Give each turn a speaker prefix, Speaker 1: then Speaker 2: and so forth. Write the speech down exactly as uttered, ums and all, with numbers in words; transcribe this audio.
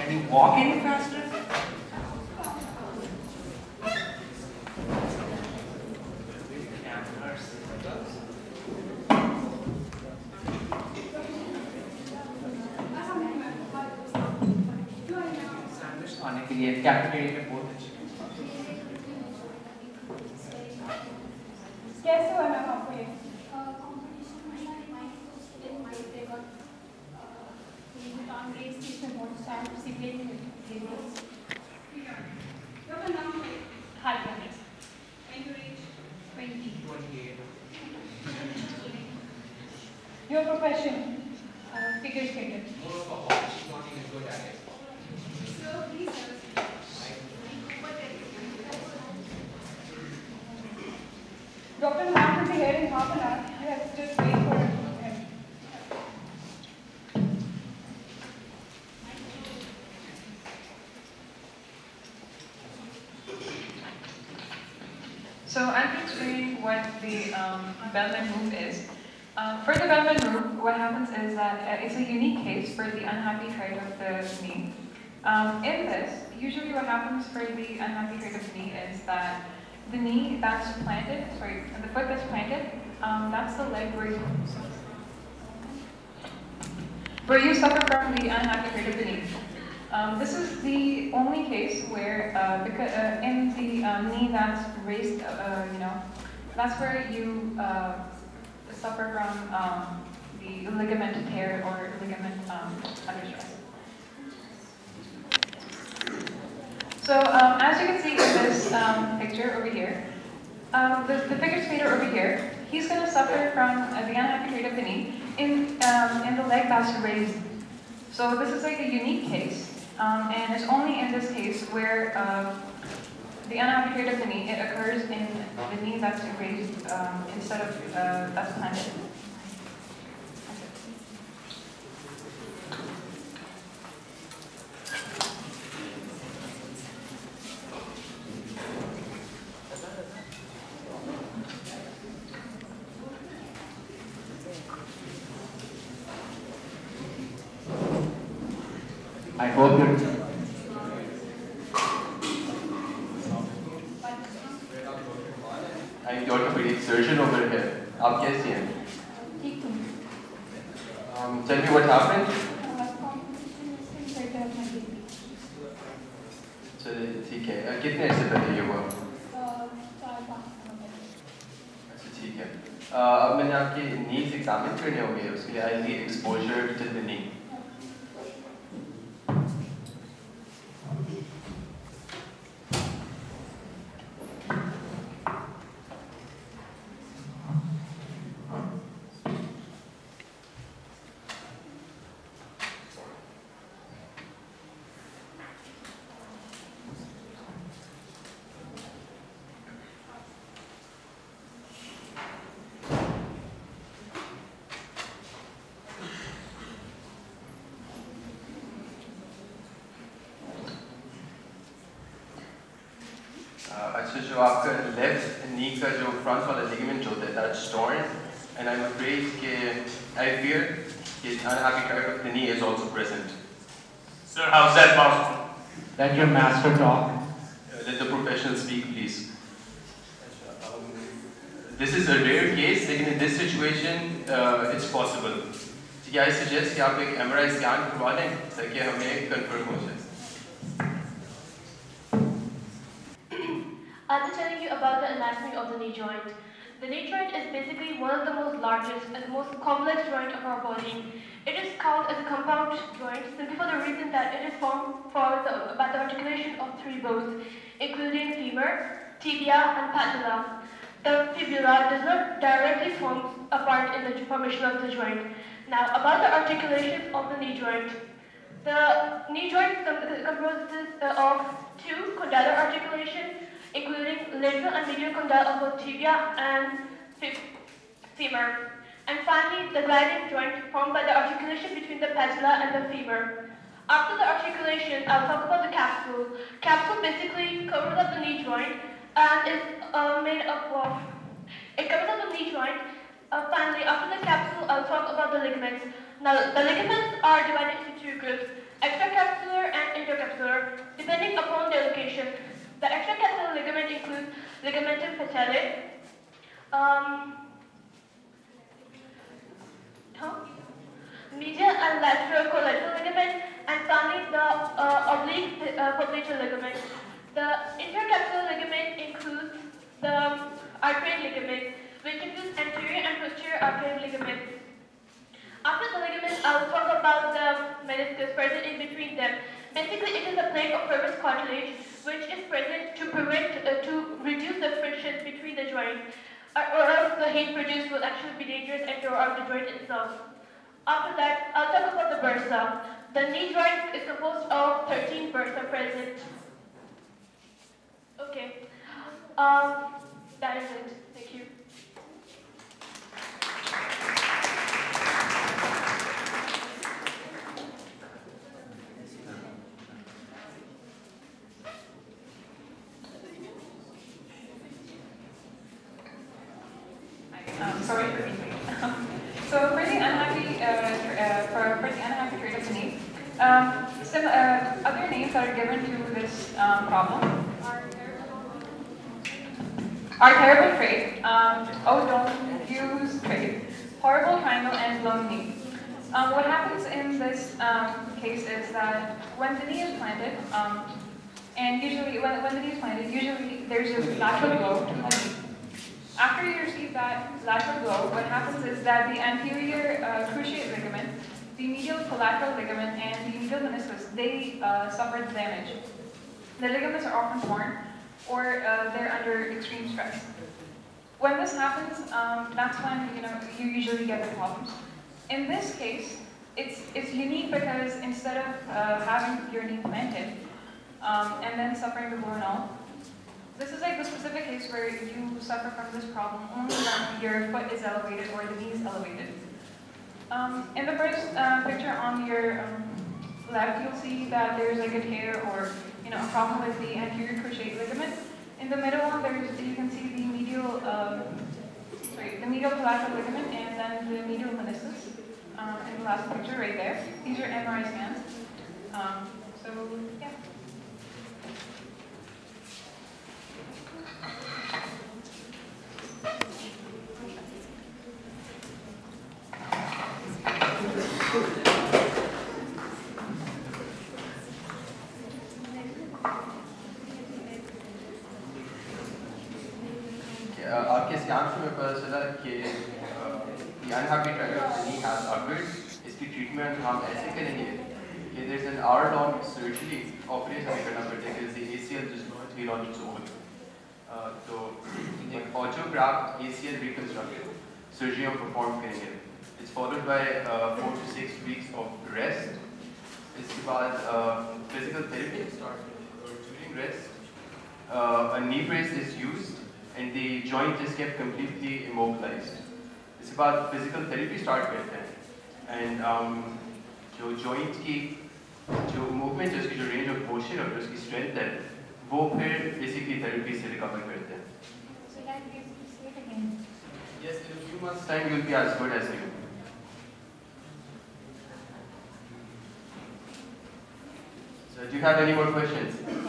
Speaker 1: Can you walk any faster? Sandwich खाने के लिए कैफेटेरिया में बहुत अच्छी
Speaker 2: कैसे हुआ मैम आपको ये? Your profession, uh, figure skater.
Speaker 1: More of a hobby, she's not even good at it.
Speaker 2: Doctor Mark will be here in half an hour. You have to just wait for him.
Speaker 3: So I'm explaining what the um, Bellman move is. Um, for the Bellman move, what happens is that uh, it's a unique case for the unhappy height of the knee. Um, in this, usually what happens for the unhappy height of the knee is that the knee that's planted, sorry, the foot that's planted, um, that's the leg where you, where you suffer from the unhappy height of the knee. Um, this is the only case where, uh, because, uh, in the uh, knee that's raised, uh, you know, that's where you uh, suffer from um, the ligament tear or ligament um, under stress. So um, as you can see in this um, picture over here, um, the, the figure skater over here, he's going to suffer from uh, the unhappy height of the knee in, um, in the leg that's raised. So this is like a unique case. Um, and it's only in this case where uh, the unhappy height of the knee, it occurs in the knee that's raised um, instead of uh, that's planted.
Speaker 1: I hope you're. I'm the orthopedic surgeon over here. आप कैसी हैं? Um, tell me what happened. चलिए ठीक है. Uh, कितने ऐसे पहले ये हुआ? अच्छा ठीक है. Uh, अब मैंने आपके knees examine करने होंगे. उसके लिए I need exposure to the knee. अच्छा जो आपका लेफ्ट नी का जो फ्रंट वाला लिगामेंट जो होता है that's torn and I'm afraid कि I fear कि unhappy part of the knee is also present.
Speaker 4: Sir, how's that possible?
Speaker 5: Let your master talk.
Speaker 1: Uh, let the professional speak, please. Um, this is a rare case, लेकिन in this situation uh, it's possible. ठीक है, I suggest कि आप एक M R I scan करवा लें ताकि हमें confirm हो जाए.
Speaker 6: I'll be telling you about the anatomy of the knee joint. The knee joint is basically one of the most largest and most complex joint of our body. It is called as a compound joint simply for the reason that it is formed for the, by the articulation of three bones, including femur, tibia, and patella. The fibula does not directly form a part in the formation of the joint. Now, about the articulation of the knee joint. The knee joint composes of two condylar articulations, including lateral and medial condyle of both tibia and femur. And finally, the gliding joint formed by the articulation between the patella and the femur. After the articulation, I'll talk about the capsule. Capsule basically covers up the knee joint and is uh, made up of, it covers up the knee joint. Uh, finally, after the capsule, I'll talk about the ligaments. Now, the ligaments are divided into two groups, extracapsular and depending upon their location. The extracapsular ligament includes ligamentum patellae, um, huh? medial and lateral collateral ligament, and finally the uh, oblique uh, popliteal ligament. The intercapsular ligament includes the arcuate ligament, which includes anterior and posterior arcuate ligament. After the ligaments, I will talk about the meniscus present in between them. Basically, it is a plate of fibrous cartilage which is present to prevent, uh, to reduce the friction between the joints, or, or else the heat produced will actually be dangerous and tear out the joint itself. After that, I'll talk about the bursa. The knee joint is composed of thirteen bursa present. Okay, um, that is it. Thank you.
Speaker 3: Um, sorry for being late. So for the unhappy, uh, uh, for, for the unhappy trait of the knee, um, some uh, other names that are given to this um, problem are terrible trait, um, oh don't use trait, horrible triangle, and blown knee. Um, what happens in this um, case is that when the knee is planted, um, and usually when, when the knee is planted, usually there's a lateral blow to the knee. After you receive that lateral blow, what happens is that the anterior uh, cruciate ligament, the medial collateral ligament, and the medial meniscus, they uh, suffer damage. The ligaments are often torn, or uh, they're under extreme stress. When this happens, um, that's when you know you usually get the problems. In this case, it's it's unique because instead of uh, having your knee planted um, and then suffering the blow and all, this is like the specific case where you suffer from this problem only when your foot is elevated or the knee is elevated. Um, in the first uh, picture on your um, left, you'll see that there's like a tear or you know a problem with the anterior cruciate ligament. In the middle one, there's you can see the medial, um, sorry, the medial collateral ligament and then the medial meniscus. Um, in the last picture right there, these are M R I scans. Um, so yeah.
Speaker 1: आपके scan से मेरे पता चला कि unhappy trait of the knee has occurred. इसकी treatment हम ऐसे करेंगे कि there is an hour long surgery operation हमें करना पड़ता है because the A C L does not heal on its own. तो एक autograph A C L reconstruction surgery हम perform करेंगे. It's followed by uh, four to six weeks of rest. इसके बाद uh, physical therapy starts during rest. Uh, a knee brace is used and the joint is kept completely immobilized. इसके बाद physical therapy start करते हैं and um, जो joint की जो movement है उसकी जो range of motion और उसकी strength है वो फिर basically therapy से recover करते हैं.
Speaker 2: So that gives you sleep again.
Speaker 1: Yes, in a few months time you'll be as good as new. So do you have any more questions?